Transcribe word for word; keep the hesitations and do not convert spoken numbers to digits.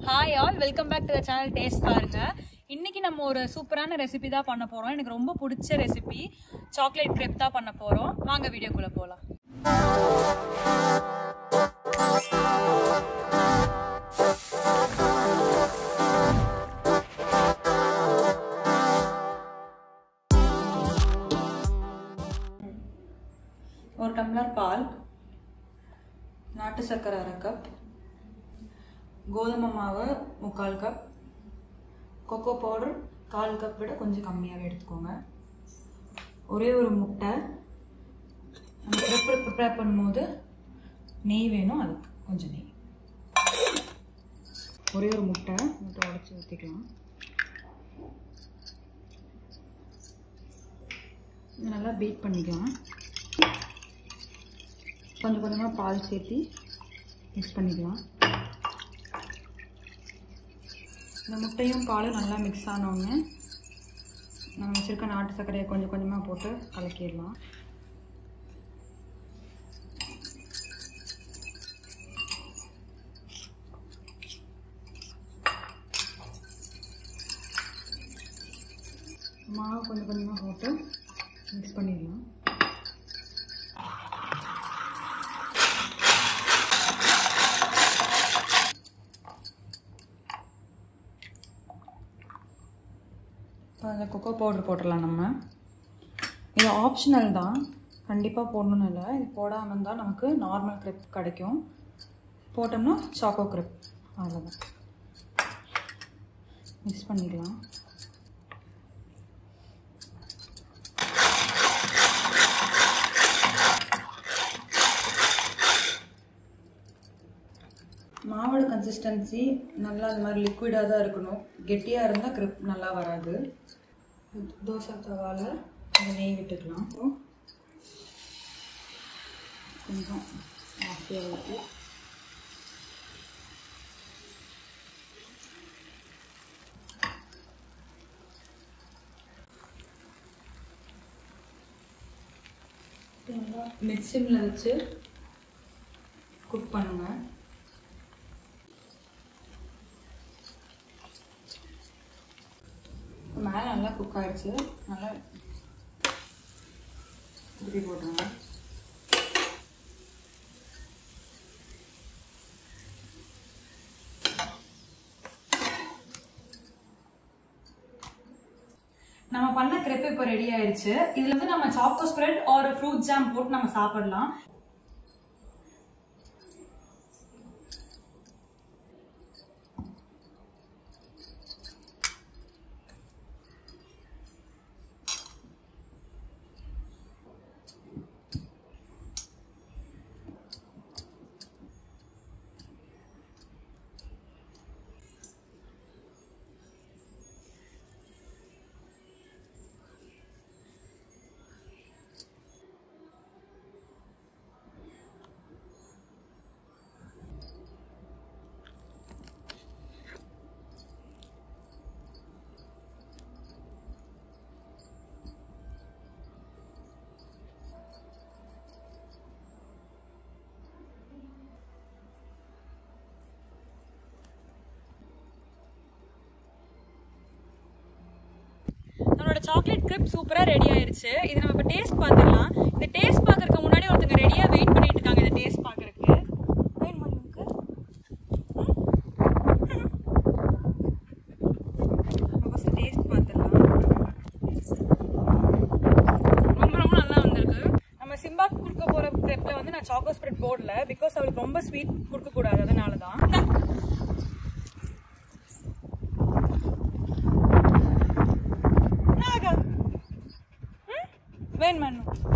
Hi all, welcome back to the channel Taste Paarunga. இன்னைக்கு நம்ம ஒரு சூப்பரான ரெசிபி தான் பண்ண போறோம். எனக்கு ரொம்ப பிடிச்ச ரெசிபி சாக்லேட் கிரேப் தான் பண்ண போறோம். வாங்க வீடியோக்குள்ள போலாம். ஒரு டம்ளர் பால், நாட்டு சர்க்கரை அரை கப், கோதுமை மாவு முக்கால் கப், கோகோ பவுடர் கால் கப் விட கொஞ்சம் கம்மியாகவே எடுத்துக்கோங்க. ஒரே ஒரு முட்டை, நம்ம ப்ரிப்பேர் ப்ரிப்பேர் பண்ணும்போது நெய் வேணும், அதுக்கு கொஞ்சம் நெய். ஒரே ஒரு முட்டை முட்டை உடச்சி ஊற்றிக்கலாம். இது நல்லா பீட் பண்ணிக்கலாம். கொஞ்சம் கொஞ்சமாக பால் சேர்த்து மிக்ஸ் பண்ணிக்கலாம். இந்த முட்டையும் பாலும் நல்லா மிக்ஸ் ஆனோடனே நம்ம வச்சுருக்க நாட்டு சர்க்கரையை கொஞ்சம் கொஞ்சமாக போட்டு கலக்கிடலாம். மாவு கொஞ்சம் கொஞ்சமாக போட்டு மிக்ஸ் பண்ணிடலாம். இப்போ அந்த கொக்கோ பவுடர் போட்டுடலாம். நம்ம இது ஆப்ஷனல் தான், கண்டிப்பாக போடணும்னு இல்லை. இது போடாமல் இருந்தால் நமக்கு நார்மல் கிரெப் கிடைக்கும். போட்டோம்னா சாக்கோ கிரெப், அவ்வளோதான். மிக்ஸ் பண்ணிக்கலாம். மாவோட கன்சிஸ்டன்சி நல்லா அது மாதிரி லிக்விடாக தான் இருக்கணும். கெட்டியாக இருந்தால் கிரிப் நல்லா வராது. தோசை தவாவில் கொஞ்சம் நெய் விட்டுக்கலாம். கொஞ்சம் ஜாஸ்தியாக ஊற்றி மிட் சிம்மில் வச்சு குக் பண்ணுங்கள். மேலே நல்லா குக் ஆகிடுச்சு. நல்லா இப்படி போட்டுருங்க. நம்ம பண்ண கிரெப் இப்போ ரெடி ஆயிடுச்சு. இதுல வந்து நம்ம சாக்கோ ஸ்ப்ரெட் ஒரு ஃப்ரூட் ஜாம் போட்டு நம்ம சாப்பிடலாம். நம்மளோட சாக்லேட் கிரிப் சூப்பரா ரெடி ஆயிருச்சு. இது நம்ம இப்ப டேஸ்ட் பார்த்துடலாம். இந்த டேஸ்ட் பார்க்கறதுக்கு முன்னாடி ஒருத்தங்க ரெடியா வெயிட் பண்ணிட்டு இருக்காங்க இந்த டேஸ்ட் பார்க்கறதுக்கு. வெயிட் பண்ணுங்க. நம்ம ஃபர்ஸ்ட் டேஸ்ட் பார்த்துடலாம். ரொம்ப ரொம்ப நல்லா வந்திருக்கு. நம்ம சிம்பாக்கு கொடுக்க போற கிரிப்ல வந்து நான் சாக்கோ ஸ்ப்ரெட் போடல, பிகாஸ் அவளுக்கு ரொம்ப ஸ்வீட் கொடுக்க கூடாது, அதனால தான். வேணும் வேணும்